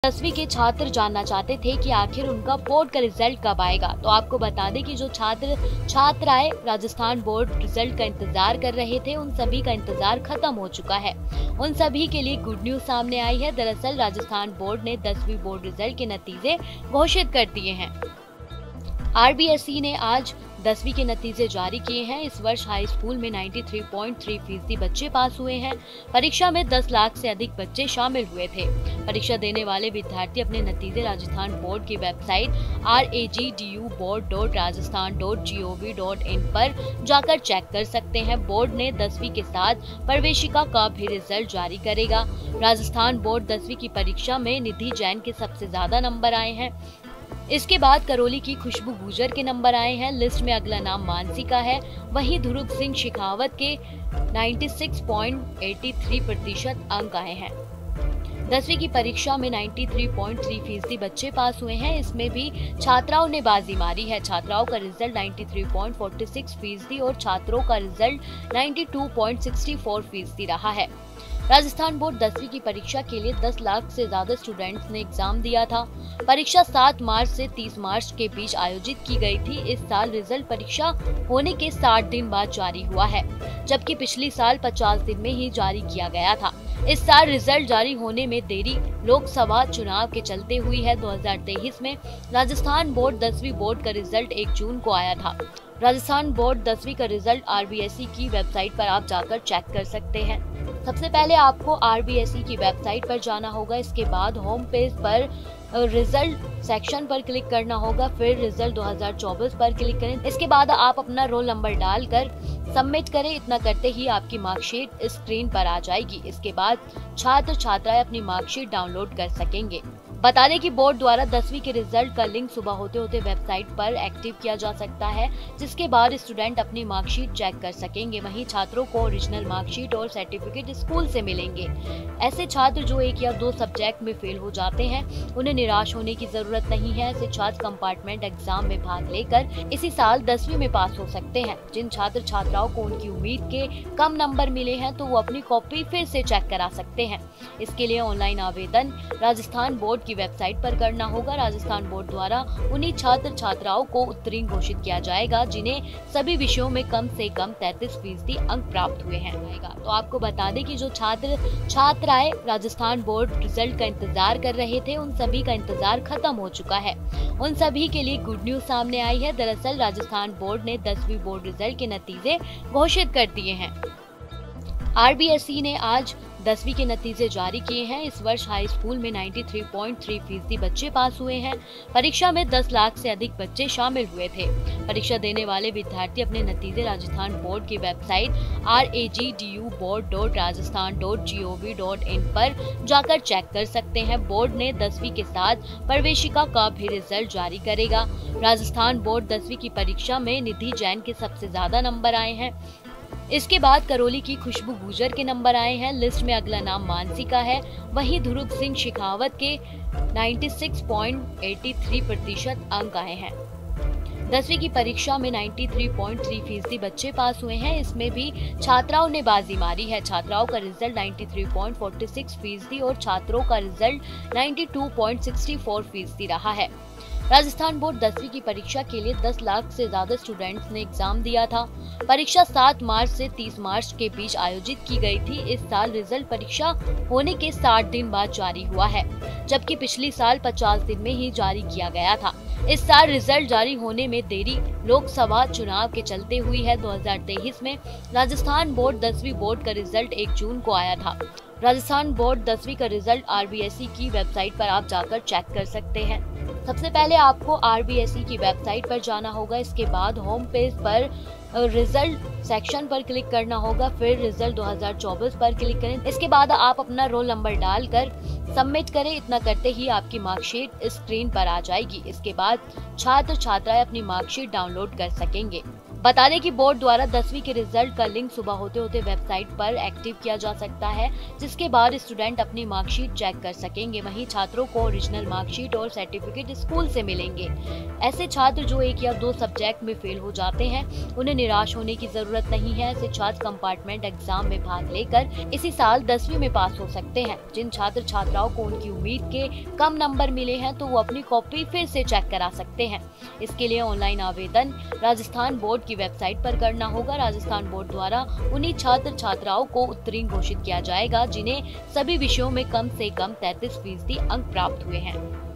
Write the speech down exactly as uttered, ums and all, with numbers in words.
दसवीं के छात्र जानना चाहते थे कि आखिर उनका बोर्ड का रिजल्ट कब आएगा। तो आपको बता दें कि जो छात्र छात्राएं राजस्थान बोर्ड रिजल्ट का इंतजार कर रहे थे, उन सभी का इंतजार खत्म हो चुका है। उन सभी के लिए गुड न्यूज सामने आई है। दरअसल राजस्थान बोर्ड ने दसवीं बोर्ड रिजल्ट के नतीजे घोषित कर दिए हैं। आरबीएसई ने आज दसवीं के नतीजे जारी किए हैं। इस वर्ष हाई स्कूल में तिरानवे पॉइंट तीन फीसदी बच्चे पास हुए हैं। परीक्षा में दस लाख से अधिक बच्चे शामिल हुए थे। परीक्षा देने वाले विद्यार्थी अपने नतीजे राजस्थान बोर्ड की website R A G D U board dot Rajasthan dot G O V dot in पर जाकर चेक कर सकते हैं। बोर्ड ने दसवीं के साथ प्रवेशिका का भी रिजल्ट जारी करेगा। राजस्थान बोर्ड दसवीं की परीक्षा में निधि जैन के सबसे ज्यादा नंबर आए हैं। इसके बाद करौली की खुशबू गुजर के नंबर आए हैं। लिस्ट में अगला नाम मानसी का है। वहीं ध्रुव सिंह शेखावत के छियानवे पॉइंट तिरासी प्रतिशत अंक आए हैं। दसवीं की परीक्षा में तिरानवे पॉइंट तीन फीसदी बच्चे पास हुए हैं। इसमें भी छात्राओं ने बाजी मारी है। छात्राओं का रिजल्ट तिरानवे पॉइंट छियालीस फीसदी और छात्रों का रिजल्ट बानवे पॉइंट चौंसठ फीसदी रहा है। राजस्थान बोर्ड दसवीं की परीक्षा के लिए दस लाख से ज्यादा स्टूडेंट्स ने एग्जाम दिया था। परीक्षा सात मार्च से तीस मार्च के बीच आयोजित की गई थी। इस साल रिजल्ट परीक्षा होने के साठ दिन बाद जारी हुआ है, जबकि पिछली साल पचास दिन में ही जारी किया गया था। इस साल रिजल्ट जारी होने में देरी लोकसभा चुनाव के चलते हुई है। दो हज़ार तेईस में राजस्थान बोर्ड दसवीं बोर्ड का रिजल्ट एक जून को आया था। राजस्थान बोर्ड दसवीं का रिजल्ट आरबीएसई की वेबसाइट पर आप जाकर चेक कर सकते हैं। सबसे पहले आपको आरबीएसई की वेबसाइट पर जाना होगा। इसके बाद होम पेज पर रिजल्ट सेक्शन पर क्लिक करना होगा। फिर रिजल्ट दो हज़ार चौबीस पर क्लिक करें। इसके बाद आप अपना रोल नंबर डालकर सबमिट करें। इतना करते ही आपकी मार्कशीट स्क्रीन पर आ जाएगी। इसके बाद छात्र छात्राएं अपनी मार्कशीट डाउनलोड कर सकेंगे। बता दें कि बोर्ड द्वारा दसवीं के रिजल्ट का लिंक सुबह होते होते वेबसाइट पर एक्टिव किया जा सकता है, जिसके बाद स्टूडेंट अपनी मार्कशीट चेक कर सकेंगे। वहीं छात्रों को ओरिजिनल मार्कशीट और सर्टिफिकेट स्कूल से मिलेंगे। ऐसे छात्र जो एक या दो सब्जेक्ट में फेल हो जाते हैं, उन्हें निराश होने की जरूरत नहीं है। ऐसे छात्र कंपार्टमेंट एग्जाम में भाग लेकर इसी साल दसवीं में पास हो सकते हैं। जिन छात्र छात्राओं को उनकी उम्मीद के कम नंबर मिले हैं, तो वो अपनी कॉपी फिर से चेक करा सकते हैं। इसके लिए ऑनलाइन आवेदन राजस्थान बोर्ड की वेबसाइट पर करना होगा। राजस्थान बोर्ड द्वारा उन्हीं छात्र छात्राओं को उत्तीर्ण घोषित किया जाएगा जिन्हें सभी विषयों में कम से कम तैंतीस फीसदी अंक प्राप्त हुए हैं। तो आपको बता दें कि जो छात्र छात्राएं राजस्थान बोर्ड रिजल्ट का इंतजार कर रहे थे, उन सभी का इंतजार खत्म हो चुका है। उन सभी के लिए गुड न्यूज सामने आई है। दरअसल राजस्थान बोर्ड ने दसवीं बोर्ड रिजल्ट के नतीजे घोषित कर दिए हैं। आरबीएसई ने आज दसवीं के नतीजे जारी किए हैं। इस वर्ष हाई स्कूल में तिरानवे पॉइंट तीन फीसदी बच्चे पास हुए हैं। परीक्षा में दस लाख से अधिक बच्चे शामिल हुए थे। परीक्षा देने वाले विद्यार्थी अपने नतीजे राजस्थान बोर्ड की website R A G D U board dot Rajasthan dot G O V dot in पर जाकर चेक कर सकते हैं। बोर्ड ने दसवीं के साथ प्रवेशिका का भी रिजल्ट जारी करेगा। राजस्थान बोर्ड दसवीं की परीक्षा में निधि जैन के सबसे ज्यादा नंबर आए हैं। इसके बाद करौली की खुशबू गुजर के नंबर आए हैं। लिस्ट में अगला नाम मानसी का है। वहीं ध्रुव सिंह शेखावत के छियानवे पॉइंट तिरासी प्रतिशत अंक आए हैं। दसवीं की परीक्षा में तिरानवे पॉइंट तीन फीसदी बच्चे पास हुए हैं। इसमें भी छात्राओं ने बाजी मारी है। छात्राओं का रिजल्ट तिरानवे पॉइंट छियालीस फीसदी और छात्रों का रिजल्ट बानवे पॉइंट चौंसठ फीसदी रहा है। राजस्थान बोर्ड दसवीं की परीक्षा के लिए दस लाख से ज्यादा स्टूडेंट्स ने एग्जाम दिया था। परीक्षा सात मार्च से तीस मार्च के बीच आयोजित की गई थी। इस साल रिजल्ट परीक्षा होने के साठ दिन बाद जारी हुआ है, जबकि पिछली साल पचास दिन में ही जारी किया गया था। इस साल रिजल्ट जारी होने में देरी लोकसभा चुनाव के चलते हुई है। दो हज़ार तेईस में राजस्थान बोर्ड दसवीं बोर्ड का रिजल्ट एक जून को आया था। राजस्थान बोर्ड दसवीं का रिजल्ट आरबीएसई की वेबसाइट पर आप जाकर चेक कर सकते हैं। सबसे पहले आपको आरबीएसई की वेबसाइट पर जाना होगा। इसके बाद होम पेज पर रिजल्ट सेक्शन पर क्लिक करना होगा। फिर रिजल्ट दो हज़ार चौबीस पर क्लिक करें। इसके बाद आप अपना रोल नंबर डालकर सबमिट करें। इतना करते ही आपकी मार्कशीट स्क्रीन पर आ जाएगी। इसके बाद छात्र छात्राएं अपनी मार्कशीट डाउनलोड कर सकेंगे। बता दें कि बोर्ड द्वारा दसवीं के रिजल्ट का लिंक सुबह होते होते वेबसाइट पर एक्टिव किया जा सकता है, जिसके बाद स्टूडेंट अपनी मार्कशीट चेक कर सकेंगे। वहीं छात्रों को ओरिजिनल मार्कशीट और सर्टिफिकेट स्कूल से मिलेंगे। ऐसे छात्र जो एक या दो सब्जेक्ट में फेल हो जाते हैं, उन्हें निराश होने की जरूरत नहीं है। ऐसे छात्र कंपार्टमेंट एग्जाम में भाग लेकर इसी साल दसवीं में पास हो सकते हैं। जिन छात्र छात्राओं को उनकी उम्मीद के कम नंबर मिले हैं, तो वो अपनी कॉपी फिर से चेक करा सकते हैं। इसके लिए ऑनलाइन आवेदन राजस्थान बोर्ड की वेबसाइट पर करना होगा। राजस्थान बोर्ड द्वारा उन्हीं छात्र छात्राओं को उत्तीर्ण घोषित किया जाएगा जिन्हें सभी विषयों में कम से कम तैंतीस फीसदी अंक प्राप्त हुए हैं।